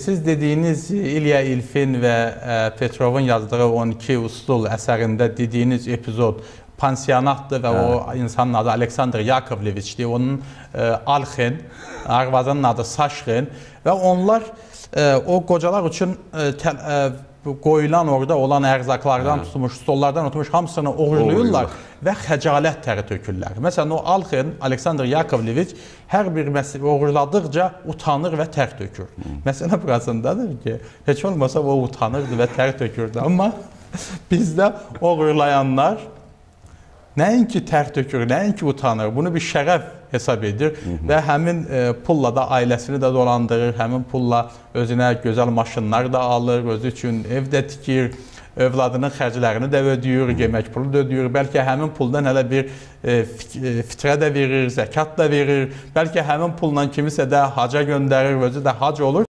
Siz dediyiniz İlya İlfin və Petrovun yazdığı 12 usul əsərində dediyiniz epizod pansionatdır və o insanın adı Aleksandr Yakovleviçdir. Onun Alxen, arvadının adı Saşxen və onlar o qocalar üçün qoyulan orada olan ərzaqlardan tutmuş, stollardan tutmuş hamısını uğurluyurlar və xəcalət təri tökürlər. Məsələn, o Alxen, Aleksandr Yakovleviç hər bir uğurladıqca utanır və tər tökür. Məsələ burasındadır ki, heç olmasa o utanırdı və tər tökürdü. Amma bizdə uğurlayanlar nəinki tər tökür, nəinki utanır, bunu bir şərəf hesab edir və həmin pulla da ailəsini də dolandırır, həmin pulla özünə gözəl maşınlar da alır, özü üçün ev də tikir, övladının xərclərini də ödəyir, yemək pulu da ödəyir, bəlkə həmin puldan hələ bir fitrə də verir, zəkat da verir, bəlkə həmin pulla kimisə də haca göndərir, özü də hac olur.